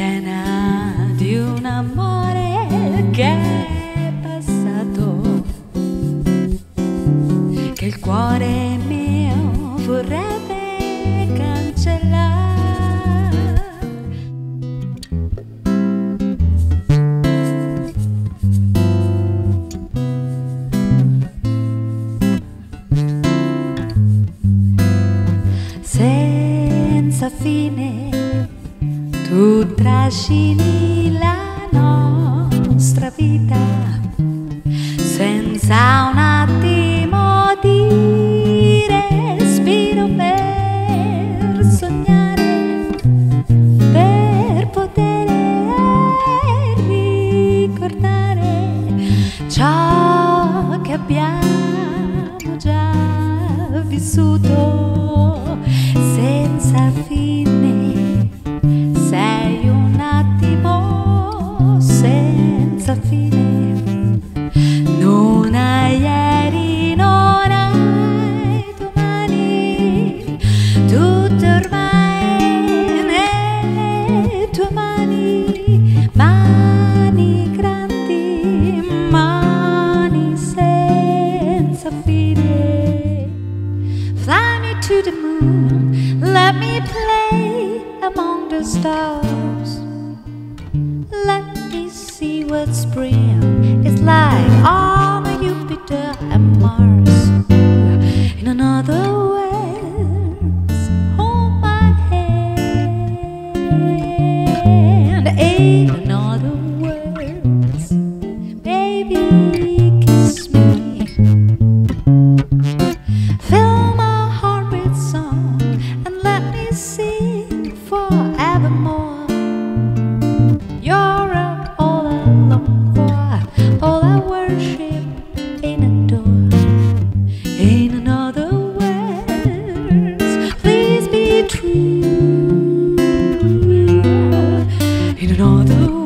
piena di un amore che è passato, che il cuore mio vorrebbe cancellare. Senza fine tu trascini la nostra vita, senza un attimo di respiro per sognare, per poter ricordare ciò che abbiamo già vissuto. Senza fine, sei un attimo senza fine. Non hai ieri, non hai domani, tutto ormai nelle tue mani, mani grandi, mani senza fine. Fly me to the moon, let me play among the stars. Let me see what spring is like on Jupiter and Mars. In another words, hold my hand. In another words, baby, kiss me. Fill my heart with song and let me sing forevermore. You're all I long for, all I worship and adore. In another words, please be true. In another